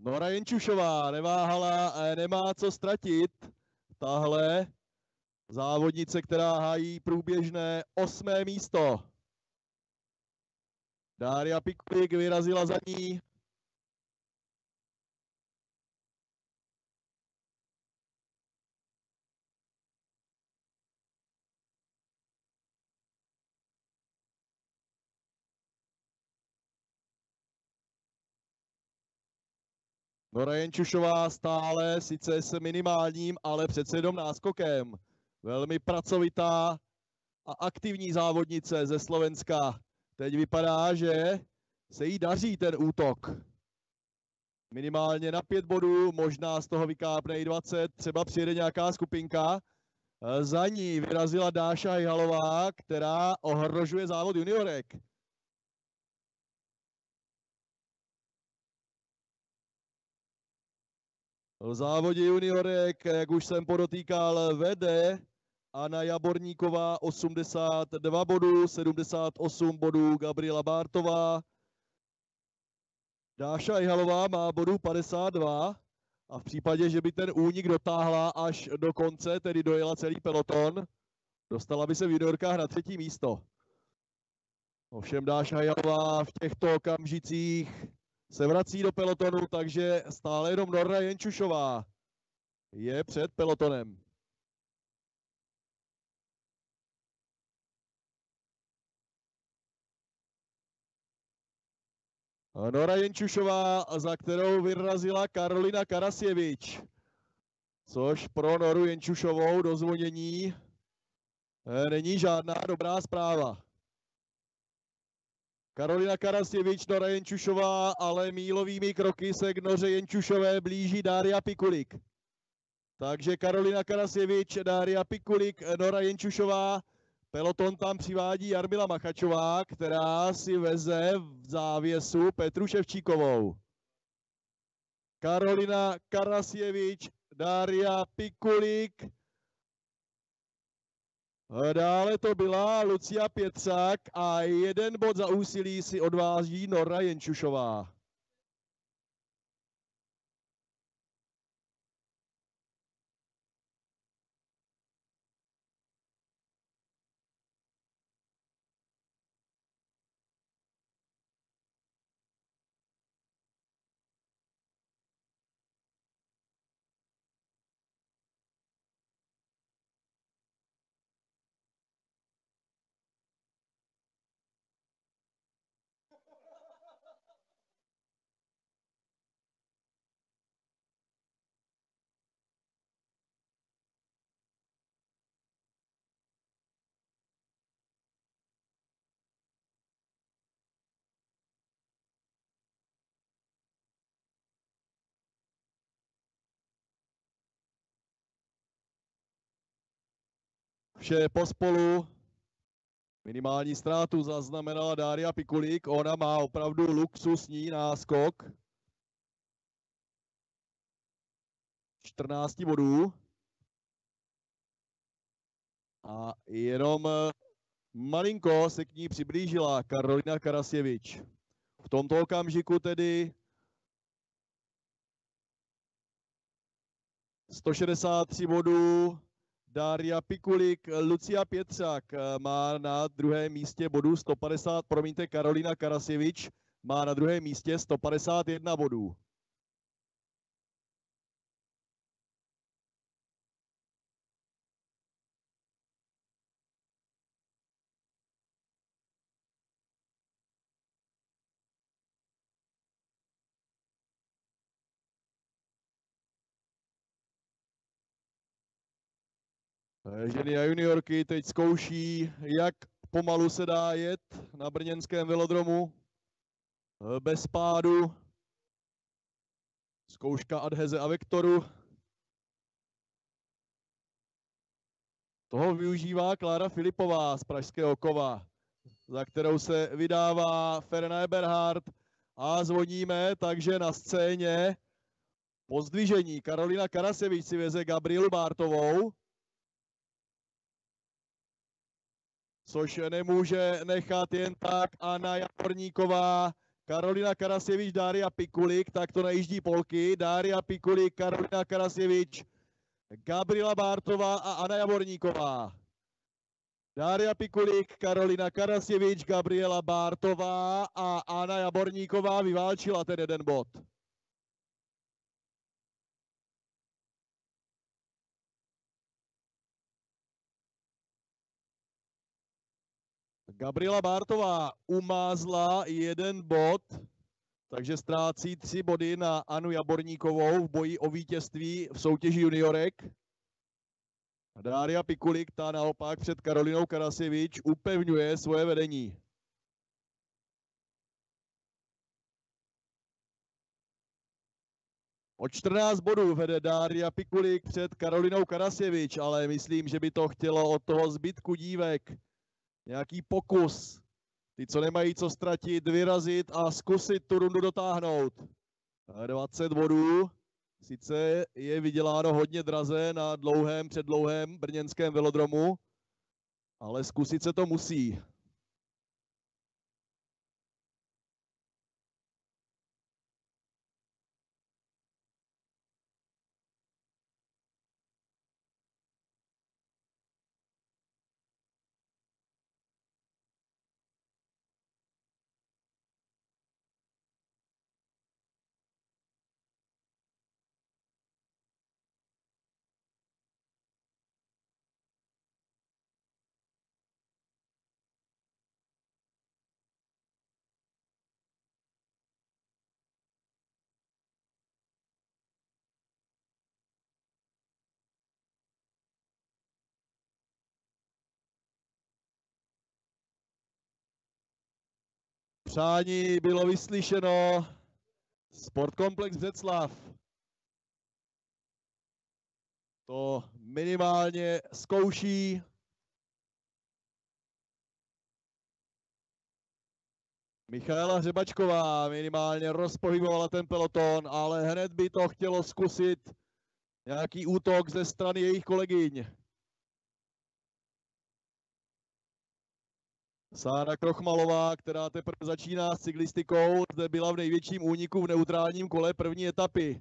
Nora Jenčušová neváhala, nemá co ztratit. Tahle závodnice, která hájí průběžné 8. místo. Dária Pikulik vyrazila za ní. Nora Jenčušová stále, sice s minimálním, ale přece jenom náskokem. Velmi pracovitá a aktivní závodnice ze Slovenska. Teď vypadá, že se jí daří ten útok. Minimálně na 5 bodů, možná z toho vykápne i 20, třeba přijede nějaká skupinka. Za ní vyrazila Dáša Hajhalová, která ohrožuje závod juniorek. V závodě juniorek, jak už jsem podotýkal, vede Anna Jaborníková 82 bodů, 78 bodů Gabriela Bártová. Dáša Hajhalová má bodů 52 a v případě, že by ten únik dotáhla až do konce, tedy dojela celý peloton, dostala by se v juniorkách na 3. místo. Ovšem Dáša Hajhalová v těchto okamžicích se vrací do pelotonu, takže stále jenom Nora Jenčušová je před pelotonem. Nora Jenčušová, za kterou vyrazila Karolina Karasjevič, což pro Noru Jenčušovou do zvonění není žádná dobrá zpráva. Karolina Karasjevič, Nora Jenčušová, ale mílovými kroky se k Noře Jenčušové blíží Dária Pikulik. Takže Karolina Karasjevič, Dária Pikulik, Nora Jenčušová, peloton tam přivádí Jarmila Machačová, která si veze v závěsu Petru Ševčíkovou. Karolina Karasjevič, Dária Pikulik. Dále to byla Lucia Pětřák a 1 bod za úsilí si odváží Nora Jenčušová. Vše pospolu. Minimální ztrátu zaznamenala Dária Pikulik. Ona má opravdu luxusní náskok. 14 bodů. A jenom malinko se k ní přiblížila Karolina Karasjevič. V tomto okamžiku tedy 163 bodů. Dária Pikulik, Lucia Pětřák má na 2. místě bodů 150, promiňte, Karolina Karasjevič má na 2. místě 151 bodů. Ženy a juniorky teď zkouší, jak pomalu se dá jet na brněnském velodromu bez pádu. Zkouška adheze a vektoru. Toho využívá Klára Filipová z Pražského kova, za kterou se vydává Ferena Eberhardt a zvoníme, takže na scéně pozdvižení Karolina Karasjevič si veze Gabrielu Bártovou, což nemůže nechat jen tak Anna Jaborníková, Karolina Karasjevič, Dária Pikulik, tak to najíždí Polky. Dária Pikulik, Karolina Karasjevič, Gabriela Bártová a Anna Javorníková. Dária Pikulik, Karolina Karasjevič, Gabriela Bártová a Anna Jaborníková vyválčila ten jeden bod. Gabriela Bártová umázla jeden bod, takže ztrácí 3 body na Anu Jaborníkovou v boji o vítězství v soutěži juniorek. Dária Pikulik, ta naopak před Karolinou Karasjevič upevňuje svoje vedení. O 14 bodů vede Dária Pikulik před Karolinou Karasjevič, ale myslím, že by to chtělo od toho zbytku dívek nějaký pokus. Ty, co nemají co ztratit, vyrazit a zkusit tu rundu dotáhnout. 20 bodů. Sice je vyděláno hodně draze na předlouhém brněnském velodromu, ale zkusit se to musí. Přání bylo vyslyšeno. Sportkomplex Břeclav to minimálně zkouší. Michaela Hřebačková minimálně rozpohybovala ten peloton, ale hned by to chtělo zkusit nějaký útok ze strany jejich kolegyň. Sára Krochmalová, která teprve začíná s cyklistikou, zde byla v největším úniku v neutrálním kole první etapy.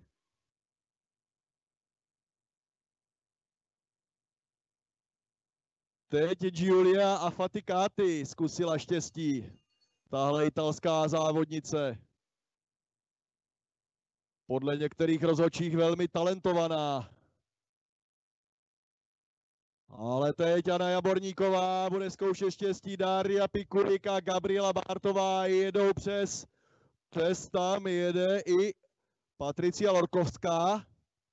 Teď Giulia Affaticati zkusila štěstí. Tahle italská závodnice. Podle některých rozhodčích velmi talentovaná. Ale teď Anna Jaborníková bude zkoušet štěstí. Dária Pikulik a Gabriela Bártová jedou přes tam jede i Patricia Lorkovská.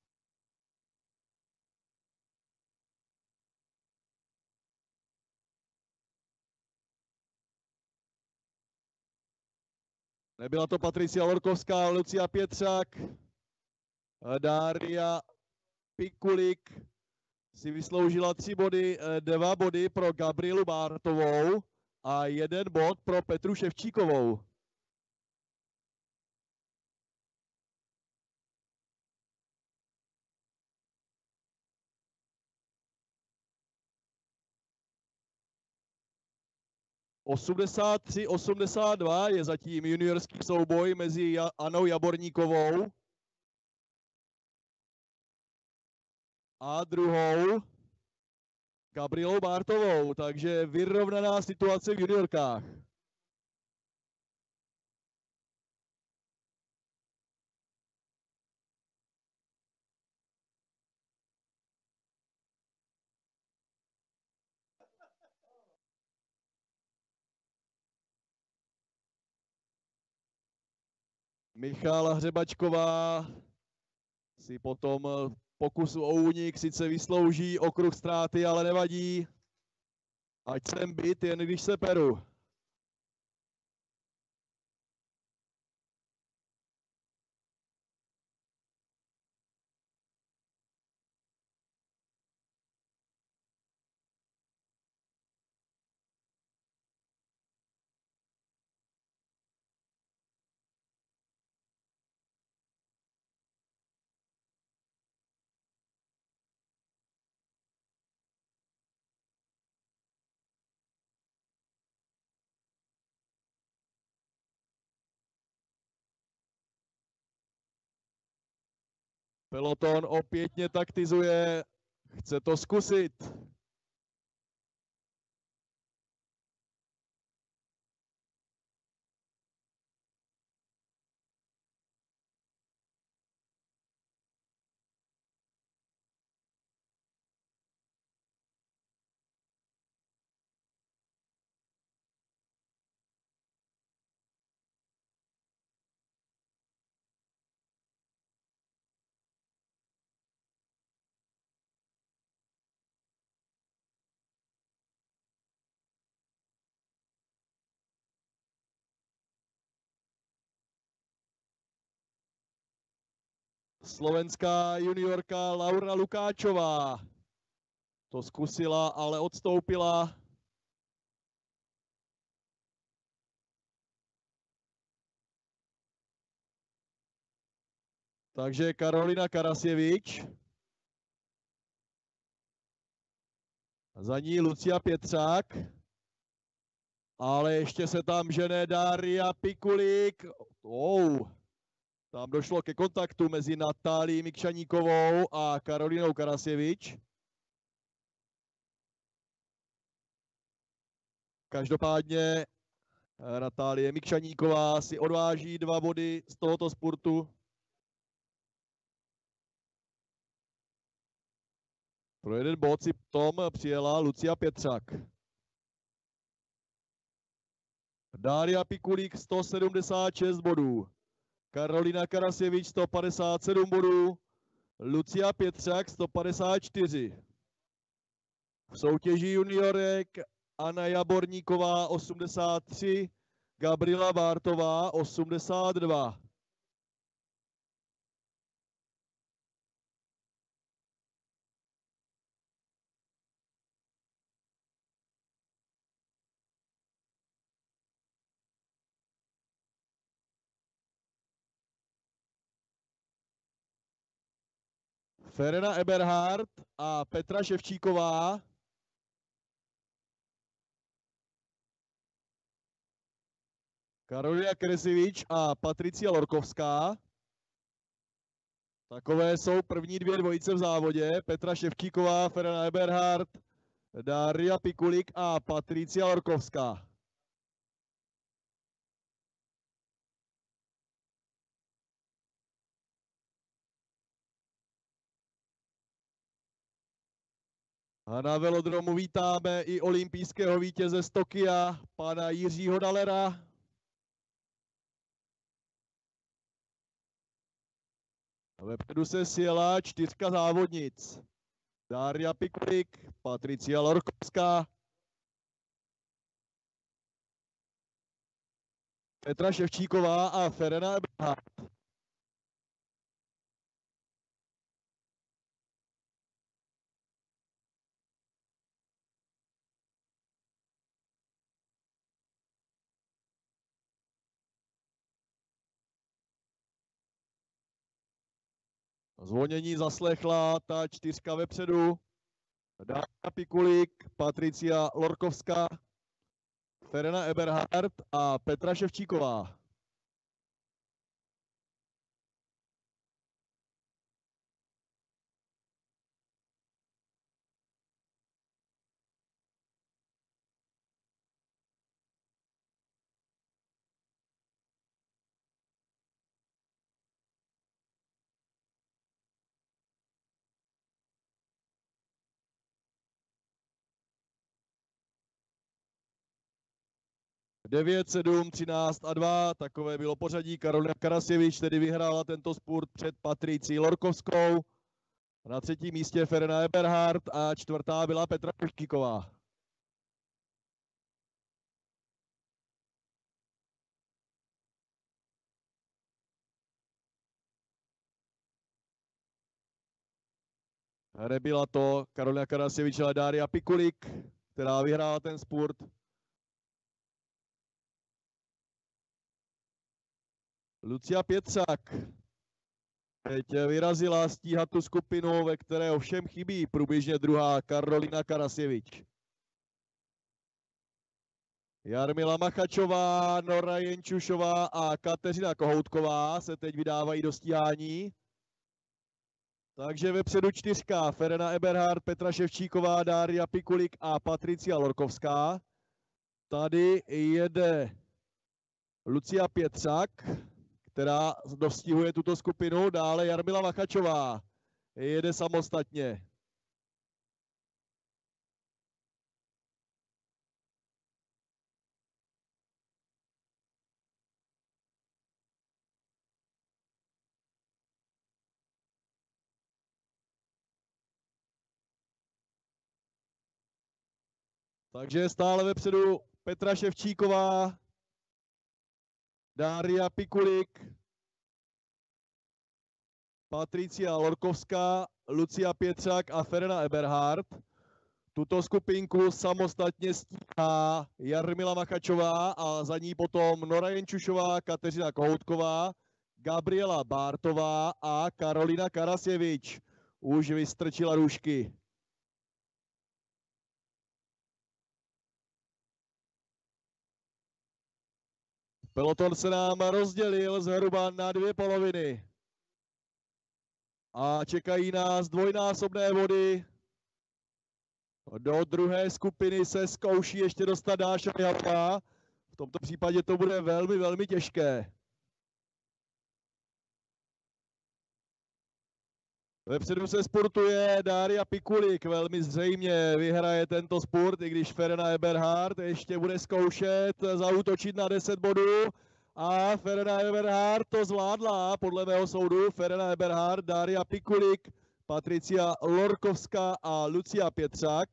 Nebyla to Patricia Lorkovská, ale Lucia Pětřák. Dária Pikulik si vysloužila 3 body, 2 body pro Gabrielu Bártovou a 1 bod pro Petru Ševčíkovou. (83-82) je zatím juniorský souboj mezi Anou Jaborníkovou a druhou Gabrielou Bártovou, takže vyrovnaná situace v juniorkách. Michála Hřebačková si potom pokusu o únik sice vyslouží okruh ztráty, ale nevadí. Ať jsem byt, jen když se peru. Peloton opětně taktizuje, chce to zkusit. Slovenská juniorka Laura Lukáčová to zkusila, ale odstoupila. Takže Karolina Karasjevič. Za ní Lucia Pětřák. Ale ještě se tam žene Daria Pikulík. Tam došlo ke kontaktu mezi Natálií Mikšaníkovou a Karolinou Karasjevič. Každopádně Natálie Mikšaníková si odváží 2 body z tohoto sportu. Pro 1 bod si potom přijela Lucia Pětřák. Daria Pikulík 176 bodů. Karolina Karasjevič 157 bodů. Lucia Pětřák 154. V soutěži juniorek Anna Jaborníková 83, Gabriela Bártová 82. Verena Eberhardt a Petra Ševčíková. Karolina Karasjevič a Patricia Lorkovská. Takové jsou první 2 dvojice v závodě. Petra Ševčíková, Verena Eberhardt, Daria Pikulík a Patricia Lorkovská. A na velodromu vítáme i olympijského vítěze z Tokia, pana Jiřího Dalera. Vepředu se sjela 4 závodnic. Daria Pikulík, Patricia Lorkovská, Petra Ševčíková a Verena Eberhardt. Zvonění zaslechla ta 4 vepředu. Daria Pikulík, Patricia Lorkovská, Verena Eberhardt a Petra Ševčíková. Devět, 7, 13 a 2, takové bylo pořadí. Karolina Karasjevič tedy vyhrála tento sport před Patricí Lorkovskou. Na 3. místě Verena Eberhardt a 4. byla Petra Ševčíková. Nebyla to Karolina Karasjevič, ale Daria Pikulík, která vyhrála ten sport. Lucia Pětřák teď vyrazila stíhat tu skupinu, ve které ovšem chybí průběžně 2. Karolina Karasjevič. Jarmila Machačová, Nora Jenčušová a Kateřina Kohoutková se teď vydávají do stíhání. Takže vepředu čtyřka, Ferena Eberhard, Petra Ševčíková, Dária Pikulik a Patricia Lorkovská. Tady jede Lucia Pětřak, která dostihuje tuto skupinu, dále Jarmila Vachačová jede samostatně. Takže stále vepředu Petra Ševčíková, Dária Pikulik, Patricia Lorkovská, Lucia Pětřák a Ferena Eberhard. Tuto skupinku samostatně stíhá Jarmila Machačová a za ní potom Nora Jenčušová, Kateřina Kohoutková, Gabriela Bártová a Karolina Karasjevič. Už vystrčila růžky. Peloton se nám rozdělil zhruba na dvě poloviny. A čekají nás dvojnásobné vody. Do druhé skupiny se zkouší ještě dostat Dáša Mihalová. V tomto případě to bude velmi, velmi těžké. Vepředu se sportuje Dária Pikulik, velmi zřejmě vyhraje tento sport, i když Ferena Eberhard ještě bude zkoušet zaútočit na 10 bodů. A Ferena Eberhard to zvládla, podle mého soudu. Ferena Eberhard, Dária Pikulik, Patricia Lorkovská a Lucia Pětřák.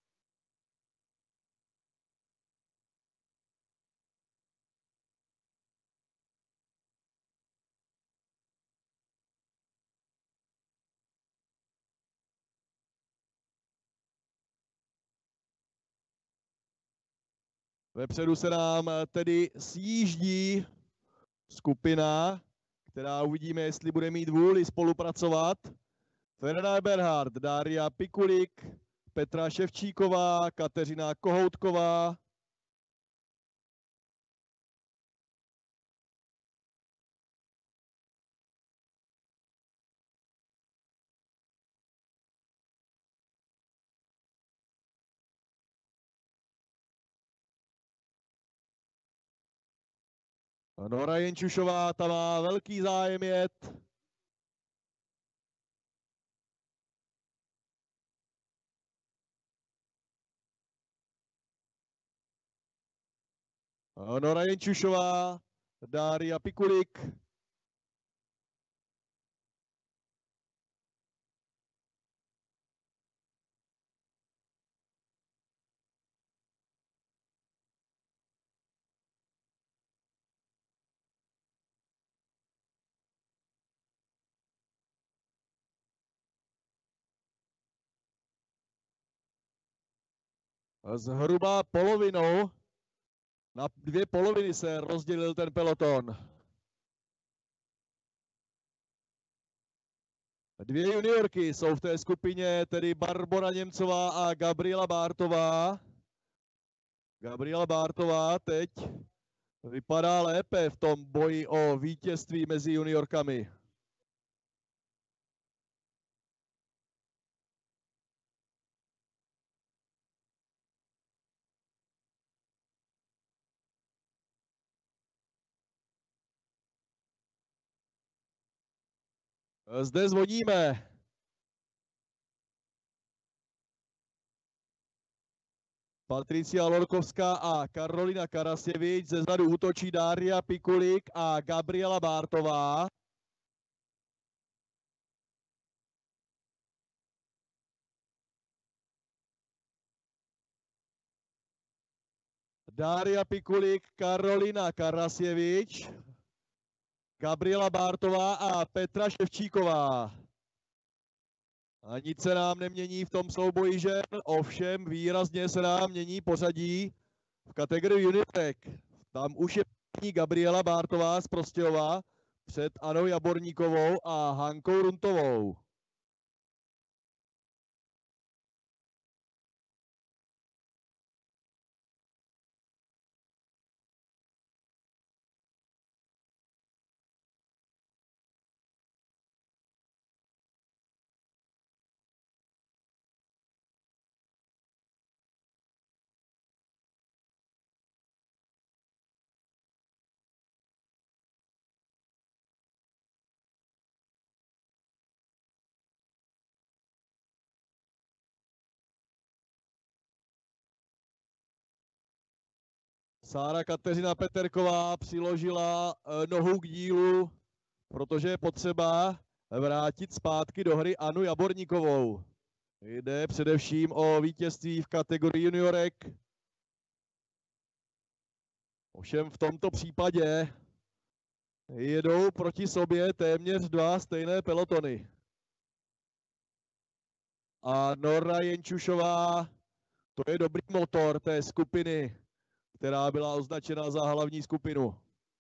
Vepředu se nám tedy sjíždí skupina, která uvidíme, jestli bude mít vůli spolupracovat. Ferena Eberhard, Dária Pikulik, Petra Ševčíková, Kateřina Kohoutková. Nora Jenčušová, ta má velký zájem jet. Nora Jenčušová, Dária Pikulik. Zhruba polovinou, na dvě poloviny se rozdělil ten peloton. Dvě juniorky jsou v té skupině, tedy Barbora Němcová a Gabriela Bártová. Gabriela Bártová teď vypadá lépe v tom boji o vítězství mezi juniorkami. Zde zvoníme. Patricia Lorkovská a Karolina Karasjevič, ze zadu útočí Dária Pikulik a Gabriela Bártová. Dária Pikulik, Karolina Karasjevič, Gabriela Bártová a Petra Ševčíková. A nic se nám nemění v tom souboji žen, ovšem výrazně se nám mění pořadí v kategorii juniorek. Tam už je Gabriela Bártová z Prostějova před Anou Jaborníkovou a Hankou Runtovou. Sára Kateřina Peterková přiložila nohu k dílu, protože je potřeba vrátit zpátky do hry Anu Jaborníkovou. Jde především o vítězství v kategorii juniorek. Ovšem v tomto případě jedou proti sobě téměř dva stejné pelotony. A Nora Jenčušová, to je dobrý motor té skupiny, která byla označena za hlavní skupinu.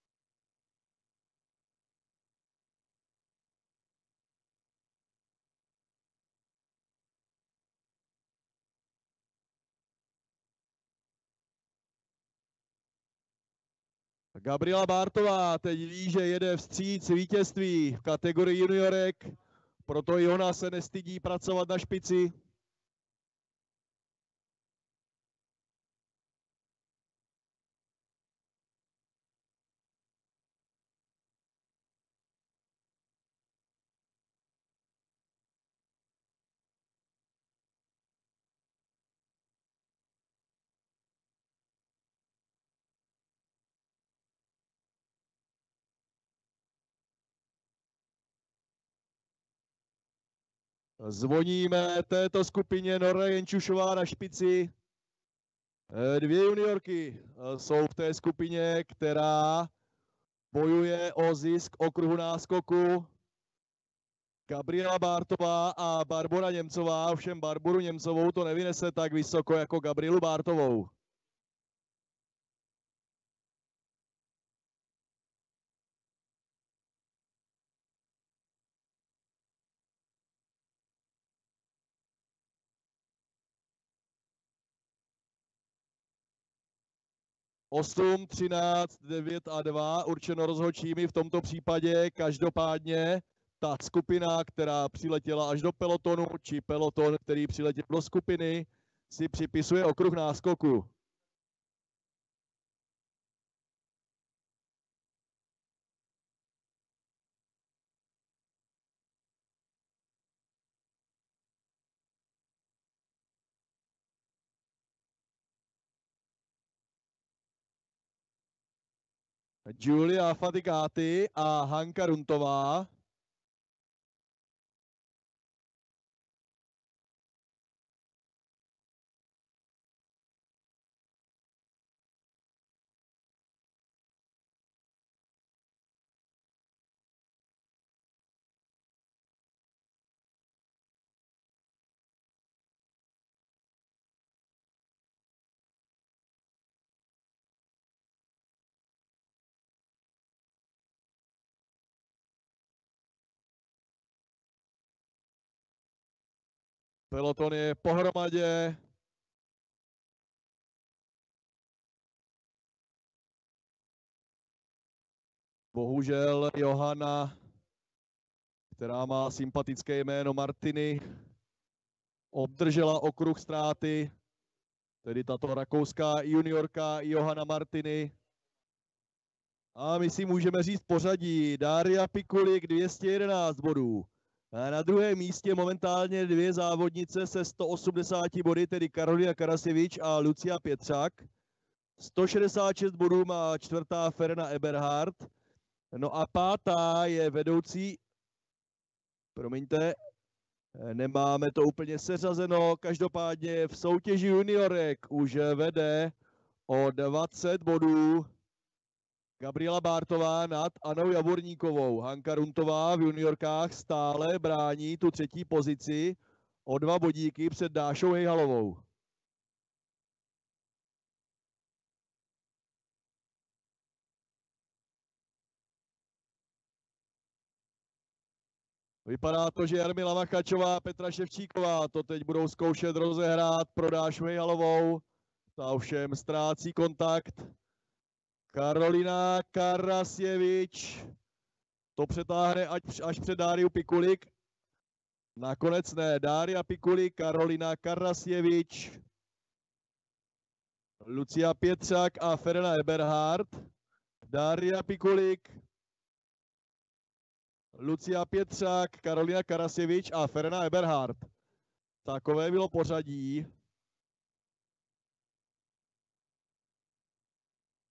Gabriela Bártová teď ví, že jede vstříc vítězství v kategorii juniorek, proto i ona se nestydí pracovat na špici. Zvoníme této skupině Nora Jenčušová na špici. Dvě juniorky jsou v té skupině, která bojuje o zisk okruhu náskoku. Gabriela Bártová a Barbora Němcová, ovšem Barboru Němcovou to nevynese tak vysoko jako Gabrielu Bártovou. Osm, 13, 9 a 2 určeno rozhodčími v tomto případě. Každopádně ta skupina, která přiletěla až do pelotonu, či peloton, který přiletěl do skupiny, si připisuje okruh náskoku. Julia Fatigati a Hanka Runtová. Peloton je pohromadě. Bohužel Johana, která má sympatické jméno Martiny, obdržela okruh ztráty, tedy tato rakouská juniorka Johana Martiny. A my si můžeme říct pořadí. Daria Pikulik 211 bodů. A na druhém místě momentálně dvě závodnice se 180 body, tedy Karolina Karasjevič a Lucia Pětřák. 166 bodů má čtvrtá Ferena Eberhardt. No a pátá je vedoucí, promiňte, nemáme to úplně seřazeno, každopádně v soutěži juniorek už vede o 20 bodů Gabriela Bártová nad Anou Javorníkovou. Hanka Runtová v juniorkách stále brání tu třetí pozici o 2 bodíky před Dášou Hejhalovou. Vypadá to, že Jarmila Machačová a Petra Ševčíková to teď budou zkoušet rozehrát pro Dášu Hejhalovou. Ta ovšem ztrácí kontakt. Karolina Karasjevič to přetáhne až před Dáriu Pikulik. Nakonec ne. Dária Pikulik, Karolina Karasjevič, Lucia Pětřák a Ferena Eberhardt. Dária Pikulik, Lucia Pětřák, Karolina Karasjevič a Ferena Eberhardt. Takové bylo pořadí.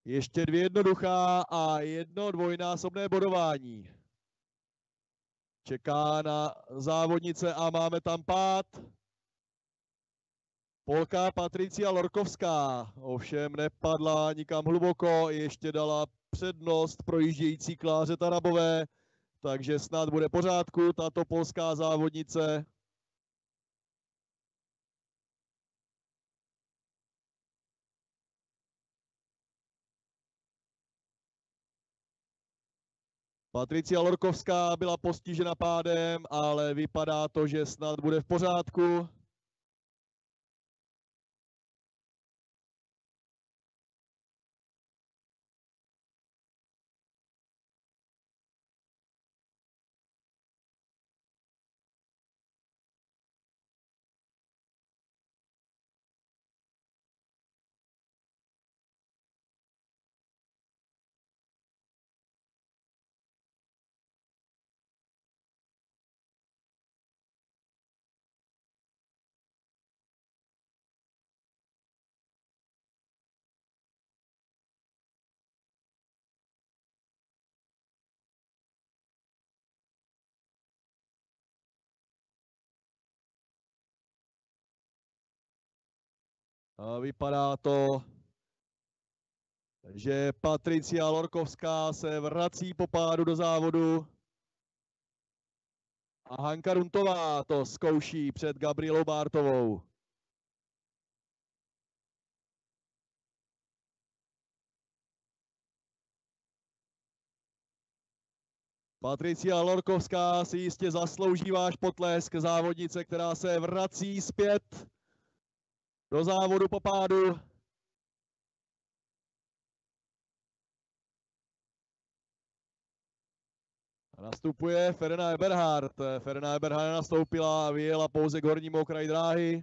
Ještě 2 jednoduchá a 1 dvojnásobné bodování. Čeká na závodnice a máme tam pád. Polka Patricia Lorkovská ovšem nepadla nikam hluboko, ještě dala přednost projíždějící Kláře Tarabové, takže snad bude v pořádku tato polská závodnice. Patricia Lorkovská byla postižena pádem, ale vypadá to, že snad bude v pořádku. A vypadá to, že Patricia Lorkovská se vrací po pádu do závodu. A Hanka Runtová to zkouší před Gabrielou Bártovou. Patricia Lorkovská si jistě zaslouží váš potlesk, závodnice, která se vrací zpět do závodu po pádu. Nastupuje Verena Eberhardt. Verena Eberhardt nastoupila a vyjela pouze k hornímu okraji dráhy.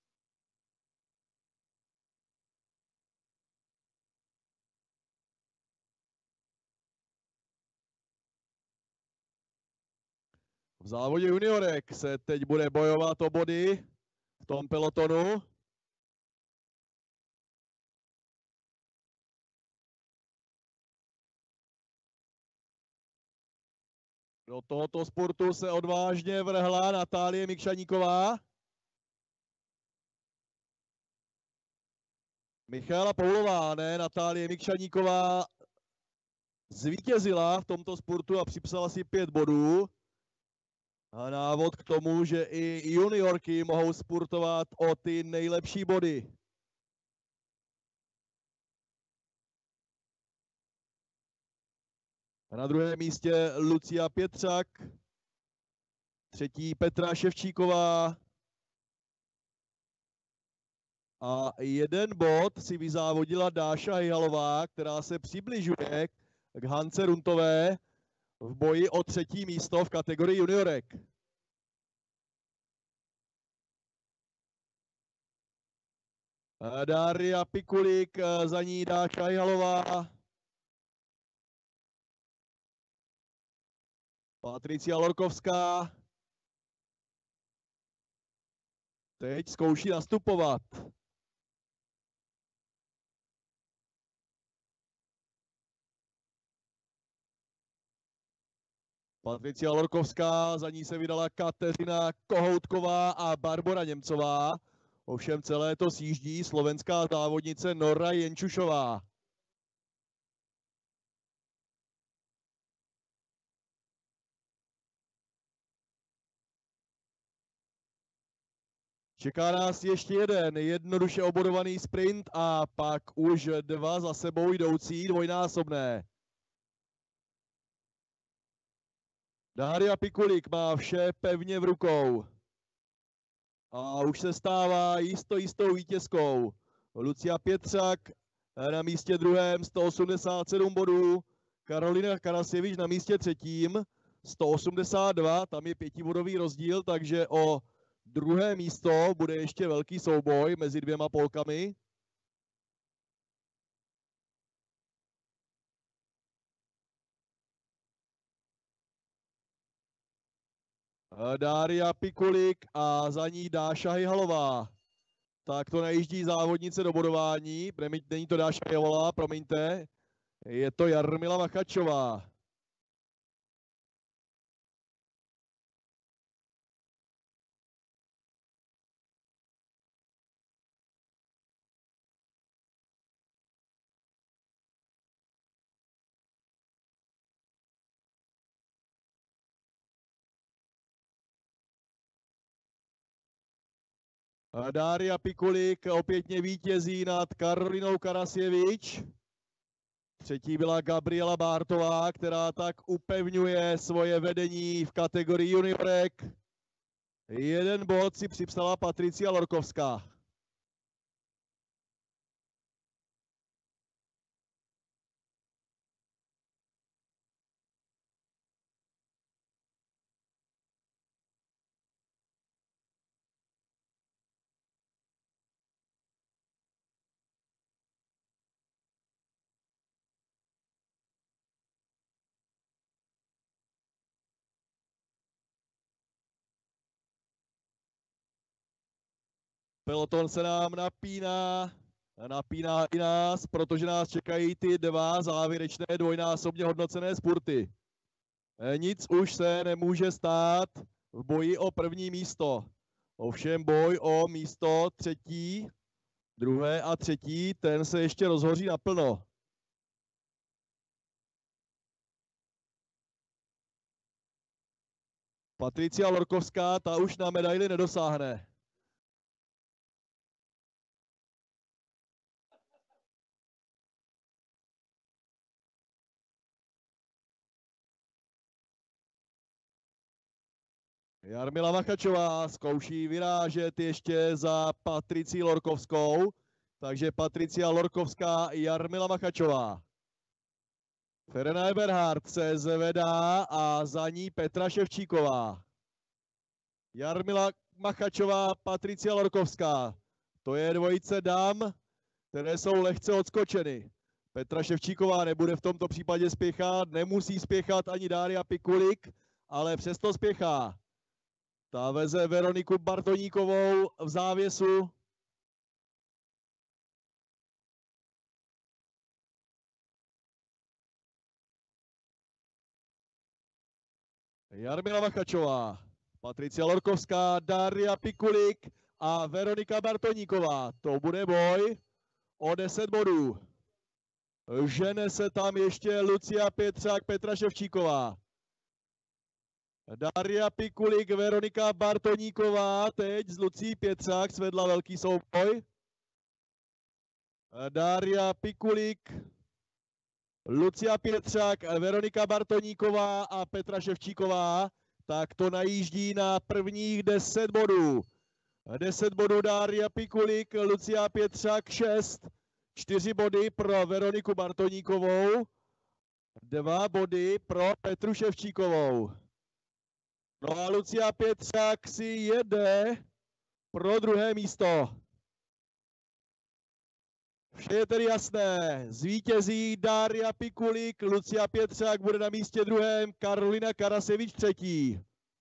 V závodě juniorek se teď bude bojovat o body v tom pelotonu. Do tohoto sportu se odvážně vrhla Natálie Mikšaníková. Michaela Poulová, ne, Natálie Mikšaníková zvítězila v tomto sportu a připsala si 5 bodů. A návod k tomu, že i juniorky mohou sportovat o ty nejlepší body. A na druhém místě Lucia Pětřak, třetí Petra Ševčíková a 1 bod si vyzávodila Dáša Hyhalová, která se přibližuje k Hance Runtové v boji o 3. místo v kategorii juniorek. Daria Pikulik, za ní Dáša Hyhalová. Patricia Lorkovská teď zkouší nastupovat. Patricia Lorkovská, za ní se vydala Kateřina Kohoutková a Barbora Němcová. Ovšem celé to sjíždí slovenská závodnice Nora Jenčušová. Čeká nás ještě jeden jednoduše obodovaný sprint a pak už 2 za sebou jdoucí dvojnásobné. Daria Pikulik má vše pevně v rukou. A už se stává jistou vítězkou. Lucia Pětřak na místě 2. 187 bodů. Karolina Karasjevič na místě 3. 182, tam je 5bodový rozdíl, takže o 2. místo bude ještě velký souboj mezi 2 Polkami. Daria Pikulik a za ní Dáša Hyhalová. Tak to najíždí závodnice do bodování. Není to Dáša Hyhalová, promiňte. Je to Jarmila Machačová. Dária Pikulik opětně vítězí nad Karolinou Karasjevič. Třetí byla Gabriela Bártová, která tak upevňuje svoje vedení v kategorii juniorek. Jeden bod si připsala Patricia Lorkovská. Peloton se nám napíná i nás, protože nás čekají ty dva závěrečné dvojnásobně hodnocené spurty. Nic už se nemůže stát v boji o první místo. Ovšem boj o místo třetí, druhé a třetí, ten se ještě rozhoří naplno. Patricia Lorkovská, ta už na medaili nedosáhne. Jarmila Machačová zkouší vyrážet ještě za Patricí Lorkovskou, takže Patricia Lorkovská i Jarmila Machačová. Verena Eberhardt se zvedá a za ní Petra Ševčíková. Jarmila Machačová, Patricia Lorkovská. To je dvojice dam, které jsou lehce odskočeny. Petra Ševčíková nebude v tomto případě spěchat, nemusí spěchat ani Dária Pikulik, ale přesto spěchá. Ta veze Veroniku Bartoníkovou v závěsu. Jarmila Machačová, Patricia Lorkovská, Dária Pikulik a Veronika Bartoníková. To bude boj o 10 bodů. Žene se tam ještě Lucia Pětřák, Petra Ševčíková. Dária Pikulik, Veronika Bartoníková, teď z Lucí Pětřák svedla velký souboj. Dária Pikulik, Lucia Pětřák, Veronika Bartoníková a Petra Ševčíková, tak to najíždí na prvních 10 bodů. 10 bodů Dária Pikulik, Lucia Pětřák 6, 4 body pro Veroniku Bartoníkovou, 2 body pro Petru Ševčíkovou. No a Lucia Pětřák si jede pro druhé místo. Vše je tedy jasné. Zvítězí Dária Pikulik, Lucia Pětřák bude na místě druhém, Karolina Karasjevič třetí.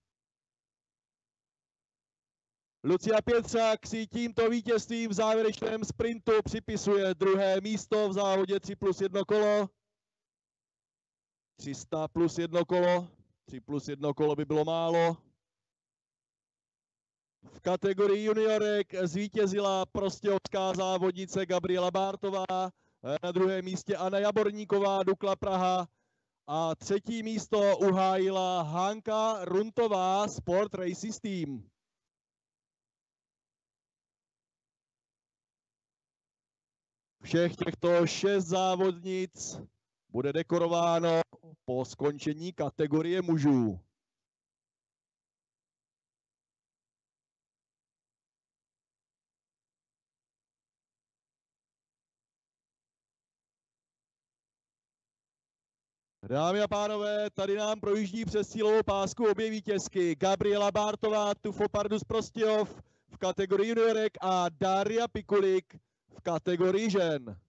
Lucia Pětřák si tímto vítězstvím v závěrečném sprintu připisuje druhé místo v závodě 3+1 kolo. 300 plus 1 kolo. 3+1 kolo by bylo málo. V kategorii juniorek zvítězila prostějovská závodnice Gabriela Bártová, na druhém místě Anna Jaborníková, Dukla Praha a třetí místo uhájila Hanka Runtová, Sport Races Team. Všech těchto 6 závodnic bude dekorováno po skončení kategorie mužů. Dámy a pánové, tady nám projíždí přes cílovou pásku obě vítězky. Gabriela Bártová, Tufo Pardus Prostějov v kategorii juniorek a Dária Pikulik v kategorii žen.